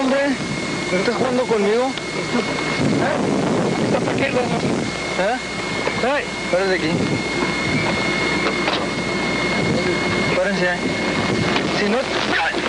hombre? ¿No estás jugando conmigo? Está tranquilo. Ay, párate aquí. Párense. Si no...